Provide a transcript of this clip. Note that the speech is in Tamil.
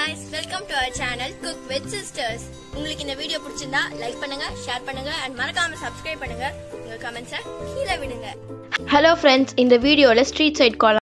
guys, welcome to our channel Cook with Sisters. உங்களுக்கு இந்த வீடியோ பிடிச்சிருந்தா லைக் பண்ணுங்க, ஷேர் பண்ணுங்க and மறக்காம subscribe பண்ணுங்க. உங்க கமெண்ட்ஸை கீழ விடுங்க. Hello friends, இந்த வீடியோல ஸ்ட்ரீட் சைட்